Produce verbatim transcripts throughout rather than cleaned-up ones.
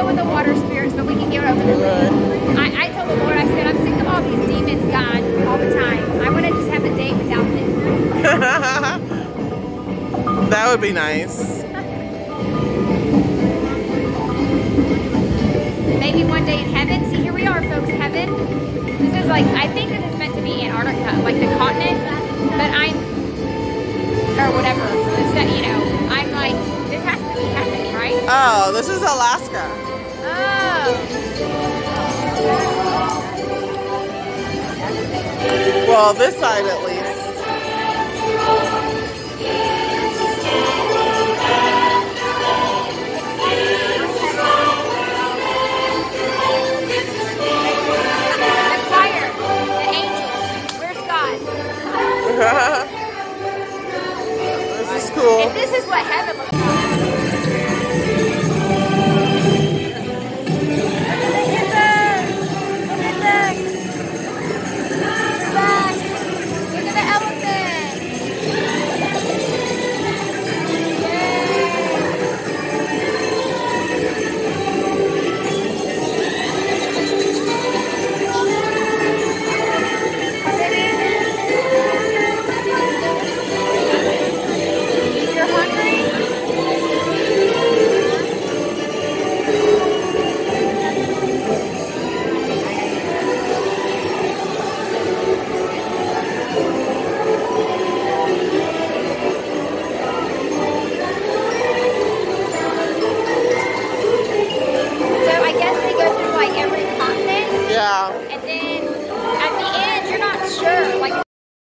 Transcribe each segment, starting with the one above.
deal with the water spirits, but we can get over them. I, I told the Lord, I said, I'm sick of all these demons, God, all the time. I want to just have a day without them. That would be nice. Maybe one day in heaven. See, here we are, folks, heaven. This is like, I think this is meant to be Antarctica, like the continent, but I'm, or whatever, the, you know, I'm like, this has to be heaven, right? Oh, this is Alaska. Oh. Well, this side at least. This is cool. If this is what heaven looks like. Look at the hippos. Look at the Look at the elephant. And then at the end, you're not sure. Like.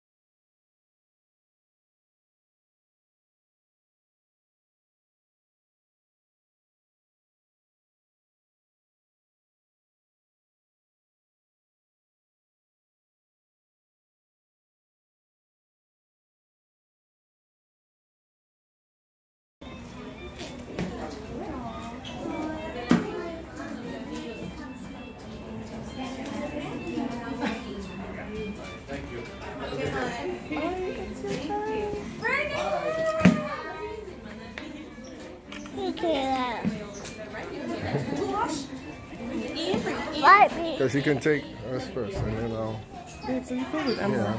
Because you can take us first, and then I'll. Yeah.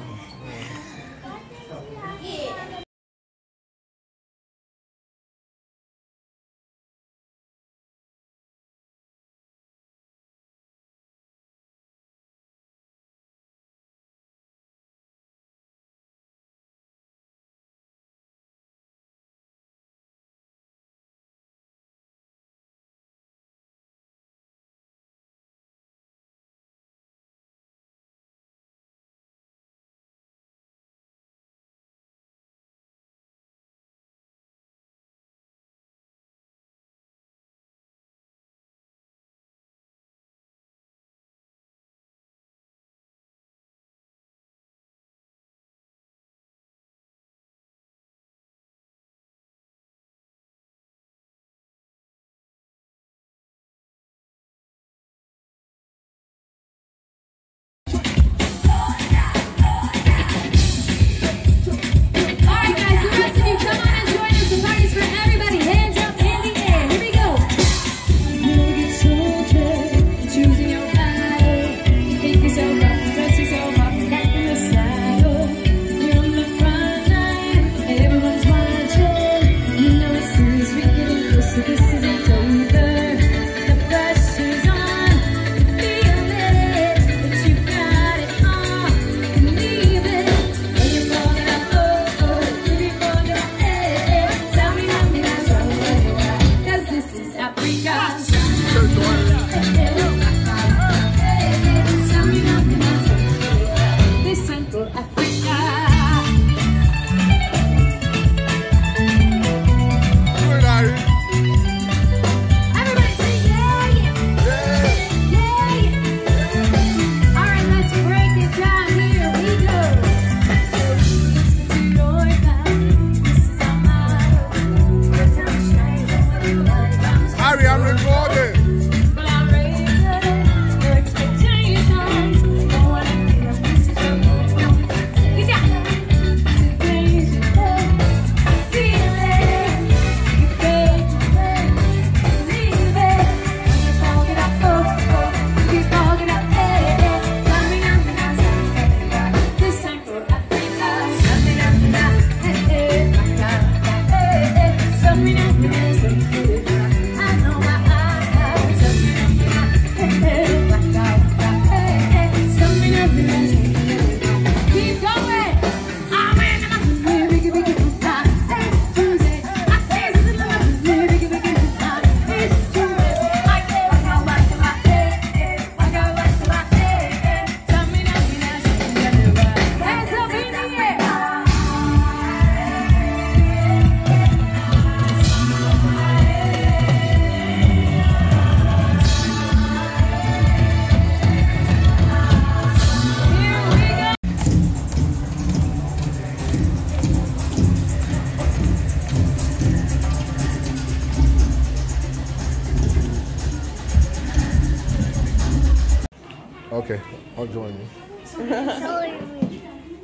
Okay, I'll join you. Join me.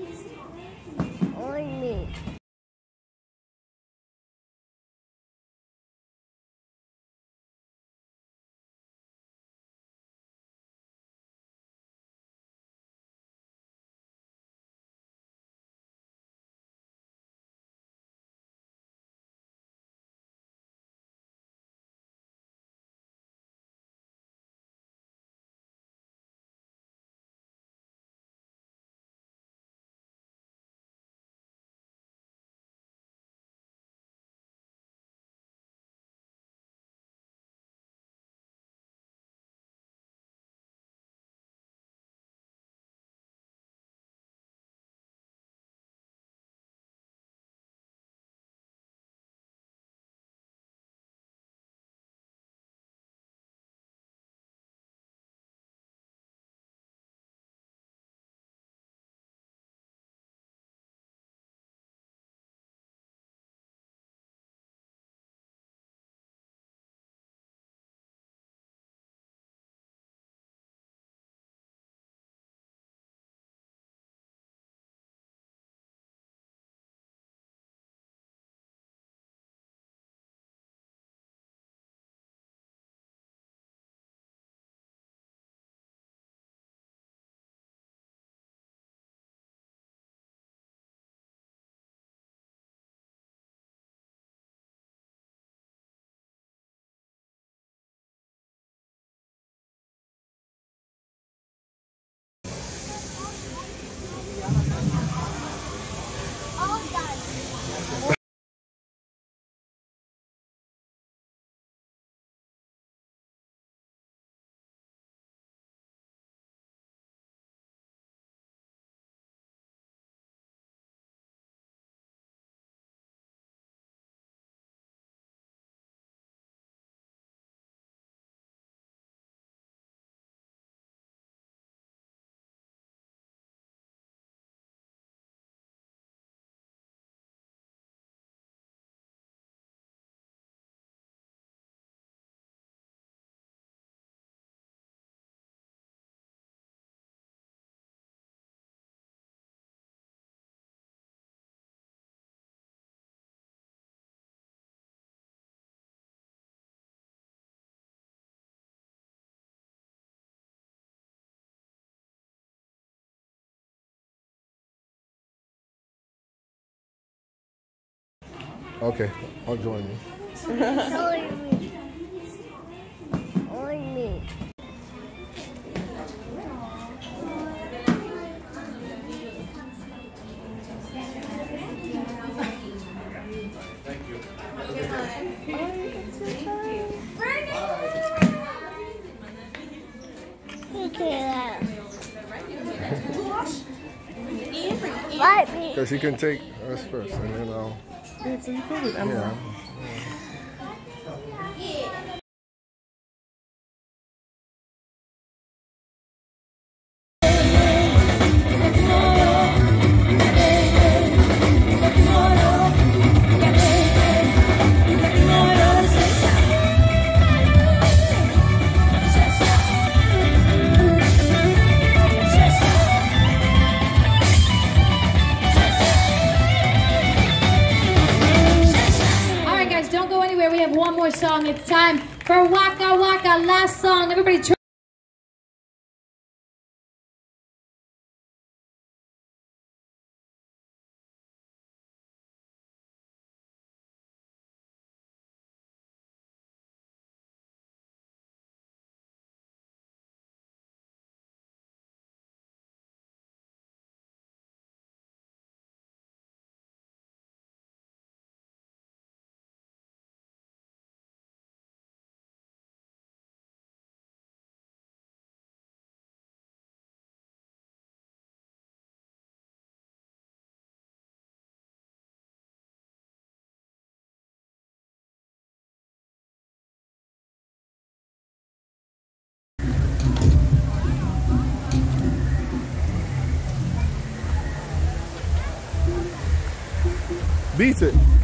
Join me. Okay, I'll join you. Join me. Join me. Right me. Because you can take us first, and then I'll. Yeah, so you put it. I'm Yeah. We have one more song. It's time for Waka Waka. Last song. Everybody turn. Beat it.